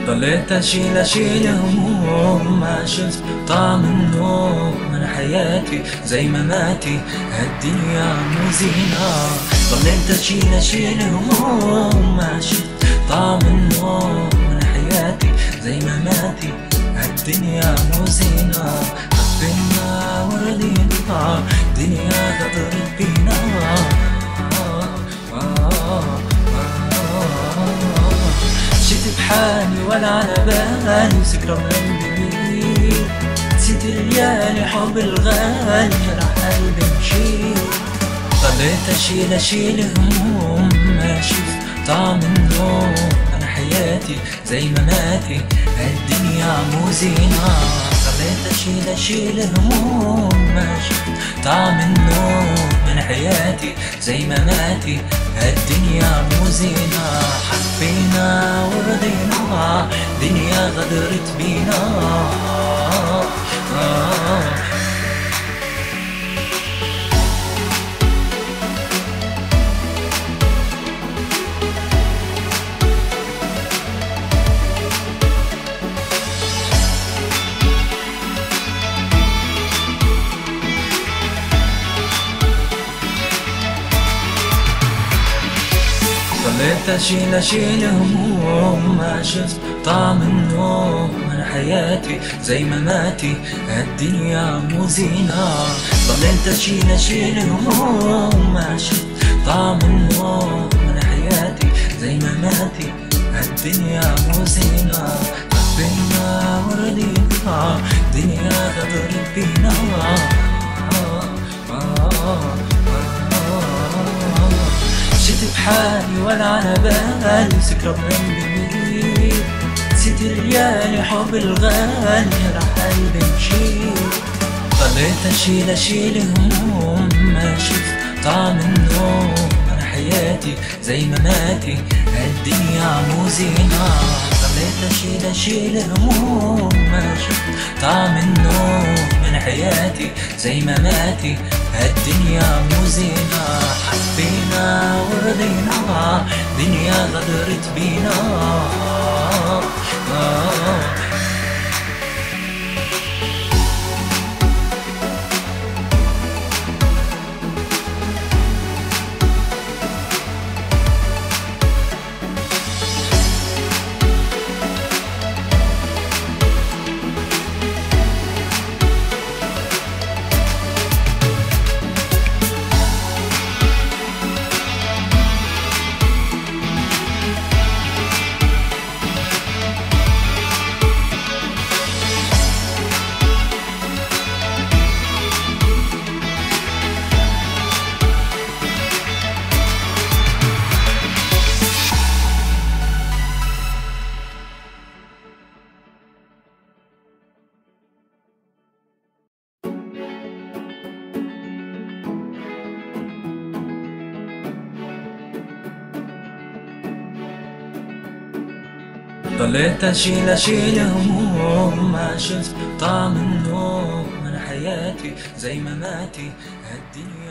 ضليت أشيل هموم، ما شفت طعم النوم من حياتي زي مماتي، هالدنيا مو زينة. ضليت أشيل هموم، ما شفت طعم النوم من حياتي زي مماتي، هالدنيا مو زينة. حبينا ورضينا، دنيا غدرت بينا. مشيت بحالي ولا على بالي، سكر قلبي نسيت الليالي، حب الغالي جرح قلبي مشيت. ضليت أشيل هموم، ما شفت طعم النوم من حياتي زي مماتي، هالدنيا مو زينة. ضليت أشيل هموم، ما شفت طعم النوم من حياتي زي مماتي، هالدنيا مو زينة. حبينا ورضينا، دنيا غدرت بينا. ضليت أشيل هموم، ما شفت طعم النوم من حياتي زي مماتي، هالدنيا مو زينة. ضليت أشيل هموم، ما شفت طعم النوم من حياتي زي مماتي، هالدنيا مو زينة. حبينا ورضينا، دنيا غدرت بينا. مشيت بحالي ولا على بالي، سكر قلبي نسيت الليالي، حب الغالي جرح قلبي مشيت. ضليت أشيل هموم، ما شفت طعم النوم من حياتي زي مماتي، هالدنيا مو زينة. ضليت أشيل هموم، ما شفت طعم النوم من حياتي زي مماتي، هالدنيا مو زينة. حبينا ورضينا، دنيا غدرت بينا. ضليت أشيل هموم، ما شفت طعم النوم من حياتي زي مماتي، هالدنيا